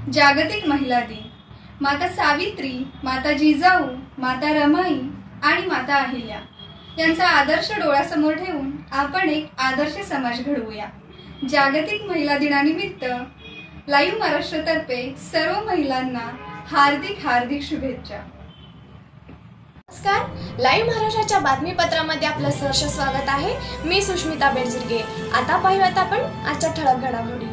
जागतिक महिला दिन। माता सावित्री, माता जिजाऊ, माता रमाई आणि माता अहिल्या यांचा आदर्श डोळ्यासमोर ठेवून आपण एक आदर्श समाज घडवूया। जागतिक महिला दिनानिमित्त लाईव्ह महाराष्ट्रातर्फे सर्व महिलांना हार्दिक हार्दिक शुभेच्छा। नमस्कार, लाईव्ह महाराष्ट्राच्या बातमीपत्रामध्ये आपलं सहर्ष स्वागत आहे। मी सुष्मिता बेर्जिगे। आता पाहूयात आपण आजच्या ठळक घडामोडी।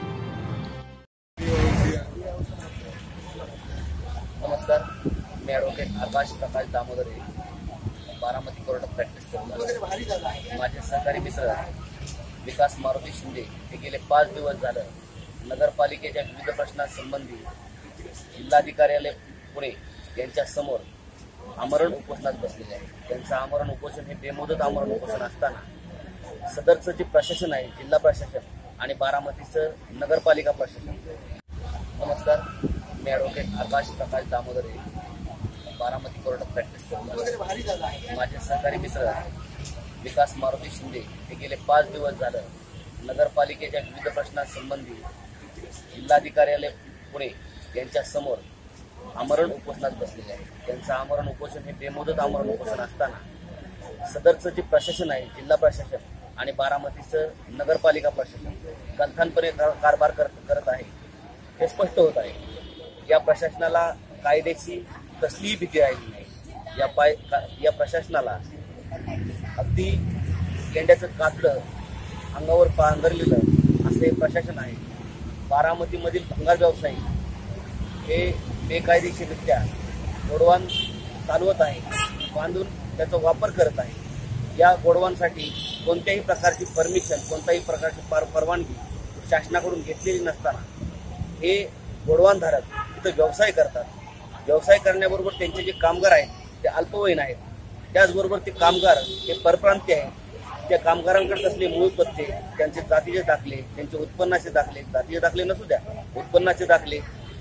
नमस्कार, मी ॲडव्होकेट आकाश प्रकाश दामोदरे, बारामती कोर्टात प्रॅक्टिस करतो। माझे सहकारी मित्र विकास मारुती शिंदे हे गेले 5 दिवस झालं नगरपालिकेच्या विविध प्रश्नांसंबंधी जिल्हाधिकार्यालय पुणे यांच्या समोर आमरण उपोषणात बसलेले आहे। त्यांचं आमरण उपोषण हे बेमुदत आमरण उपोषण असताना सदरचं जे प्रशासन आहे, जिल्हा प्रशासन आणि बारामतीचं नगरपालिका प्रशासन। नमस्कार, मी ॲडव्होकेट आकाश प्रकाश दामोदरे, बारामती कोर्टात प्रॅक्टिस करतो। माझे सहकारी मित्र विकास मारुती शिंदे हे गेले 5 दिवस झालं नगरपालिकेच्या विविध प्रश्नांसंबंधी जिल्हाधिकार्यालय पुणे यांच्या समोर आमरण उपोषणात बसलेले आहे। त्यांचं आमरण उपोषण हे बेमुदत आमरण उपोषण असताना सदरचं जे प्रशासन आहे, जिल्हा प्रशासन आणि बारामतीचं नगरपालिका प्रशासन कंथांपणे कारभार करत आहे हे स्पष्ट होत आहे। या प्रशासनाला कायद्याची कसलीही भीती राहिली नाही। या प्रशासनाला अगदी गेंड्याचं कातडं अंगावर पांघरलेलं असे प्रशासन आहे। बारामतीमधील भंगार व्यवसायी हे बेकायदेशीररित्या गोडवान चालवत आहे, बांधून त्याचा वापर करत आहे। या गोडवांसाठी कोणत्याही प्रकारची परमिशन, कोणत्याही प्रकारची परवानगी शासनाकडून घेतलेली नसताना हे गोडवानधारक तिथं व्यवसाय करतात। व्यवसाय करण्याबरोबर त्यांचे जे कामगार आहेत ते अल्पवयीन आहेत, त्याचबरोबर ते कामगार हे परप्रांतीय आहेत। त्या कामगारांकडे असले मूळ पत्ते, त्यांचे जातीचे दाखले, त्यांचे उत्पन्नाचे दाखले, जातीचे दाखले नसू द्या, उत्पन्नाचे दाखले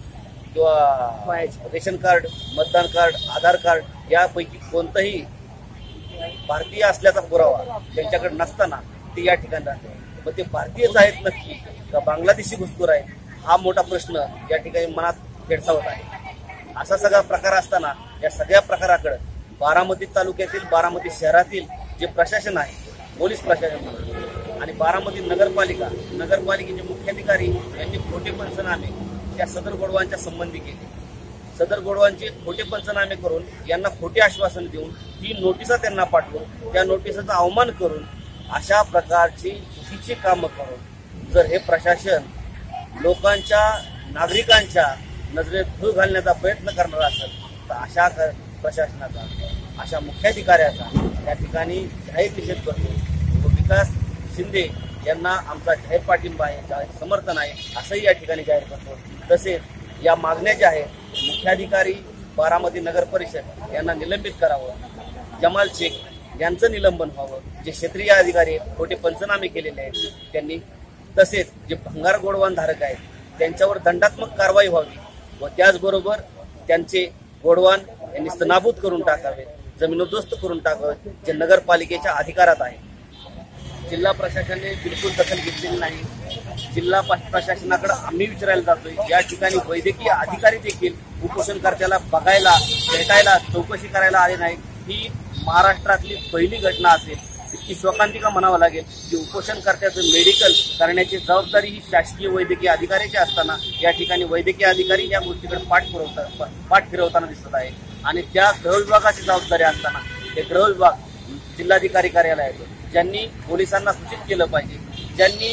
किंवा रेशन कार्ड, मतदान कार्ड, आधार कार्ड यापैकी कोणताही भारतीय असल्याचा पुरावा त्यांच्याकडे नसताना ते या ठिकाणी राहते। मग ते भारतीयच आहेत नक्की का बांगलादेशी घुसखोर आहेत, हा मोठा प्रश्न या ठिकाणी मनात भेडसावत आहे। असा सगळा प्रकार असताना या सगळ्या प्रकाराकडे बारामती तालुक्यातील, बारामती शहरातील जे प्रशासन आहे, पोलीस प्रशासन आणि बारामती नगरपालिकेचे मुख्याधिकारी यांनी खोटे पंचनामे त्या सदर गोडवांच्या संबंधी केले। सदर गोडवांचे खोटे पंचनामे करून यांना खोटे आश्वासन देऊन ती नोटिसा त्यांना पाठवून त्या नोटिसाचा अवमान करून अशा प्रकारची चुकीची कामं करून जर हे प्रशासन लोकांच्या, नागरिकांच्या नजरेत धूळ घालण्याचा प्रयत्न करणार असेल तर अशा प्रशासनाचा, अशा मुख्याधिकाऱ्याचा या ठिकाणी जाहीर निषेध करतो व विकास शिंदे यांना आमचा जाहीर पाठिंबा आहे, जाहीर समर्थन आहे असंही या ठिकाणी जाहीर करतो। तसेच या मागण्या ज्या आहेत, मुख्याधिकारी बारामती नगर परिषद यांना निलंबित करावं, जमाल शेख यांचं निलंबन व्हावं, जे क्षेत्रीय अधिकारी खोटे पंचनामे केलेले आहेत त्यांनी, तसेच जे भंगार गोडवान धारक आहेत त्यांच्यावर दंडात्मक कारवाई व्हावी व त्याचबरोबर त्यांचे गोडवान यांनी स्तनाभूत करून टाकावे, जमीनोद्ध्वस्त करून टाकावे, जे नगरपालिकेच्या अधिकारात आहे। जिल्हा प्रशासनाने बिलकुल दखल घेतलेली नाही। जिल्हा प्रशासनाकडे आम्ही विचारायला जातोय, या ठिकाणी वैद्यकीय अधिकारी देखील उपोषणकर्त्याला बघायला, भेटायला, चौकशी करायला आले नाही। ही महाराष्ट्रातली पहिली घटना असेल, इतकी शोकांतिका म्हणावं लागेल की उपोषणकर्त्याचं मेडिकल करण्याची जबाबदारी ही शासकीय वैद्यकीय अधिकाऱ्याची असताना या ठिकाणी वैद्यकीय अधिकारी या गोष्टीकडे पाठ फिरवताना दिसत आहे। आणि त्या गृह विभागाची जबाबदारी असताना ते गृह विभाग जिल्हाधिकारी कार्यालयाचं, ज्यांनी पोलिसांना सूचित केलं पाहिजे, ज्यांनी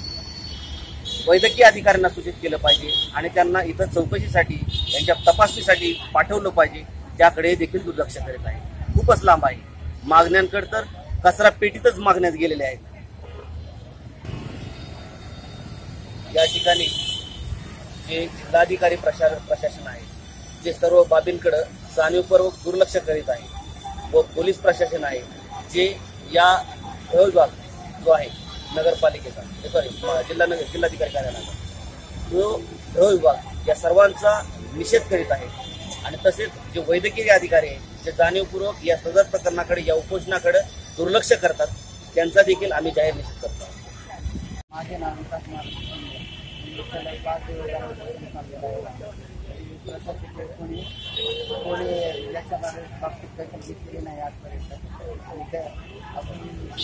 वैद्यकीय अधिकाऱ्यांना सूचित केलं पाहिजे आणि त्यांना इथं चौकशीसाठी, त्यांच्या तपासणीसाठी पाठवलं पाहिजे, त्याकडे देखील दुर्लक्ष करीत आहे। खूपच लांब आहे। मागण्यांकडे तर कचरा पेटीतच मागण्यात गेलेले आहेत। या ठिकाणी जे जिल्हाधिकारी प्रशासन आहे, जे सर्व बाबींकडे जाणीवपूर्वक दुर्लक्ष करीत आहे व पोलीस प्रशासन आहे, जे या गृह विभाग जो आहे नगरपालिकेचा, जिल्हाधिकारी कार्यालयाचा जो गृह विभाग या सर्वांचा निषेध करीत आहे। आणि तसेच जे वैद्यकीय अधिकारी आहेत जे जाणीवपूर्वक या सदर प्रकरणाकडे, या उपोषणाकडे दुर्लक्ष करतात, त्यांचा देखील आम्ही जाहीर निषेध करतो। माझे नाव विकास मारुती शिंदे, सलग 5 दिवस झाल्यापासून चाललेला आहे. तरी प्रशासकीय कोणी याच्या बाबतीत दखल घेतली नाही आजपर्यंत. आणि त्या आपण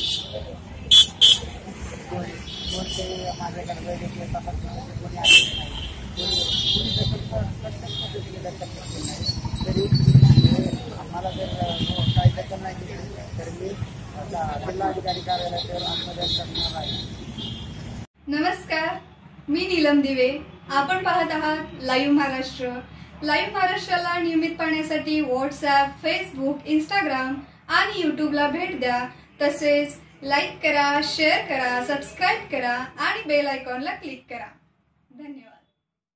कोणते माझ्याकडे वैद्यकीय तपासणीसाठी कोणी आलेले नाही, कोणी दखल घेतली नाही. तरी आम्हाला जर काही दखल नाही घेतली तर मी जिल्हाधिकारी कार्यालयावर आंदोलन करणार आहे. नमस्कार, मी नीलम दिवे. आपण पाहत आहात लाईव्ह महाराष्ट्र. लाईव्ह महाराष्ट्राला नियमित पाहण्यासाठी व्हॉट्सॲप, फेसबुक, इंस्टाग्राम आणि यूट्यूबला भेट द्या. तसेच लाईक करा, शेअर करा, सबस्क्राईब करा आणि बेल आयकॉनला क्लिक करा. धन्यवाद.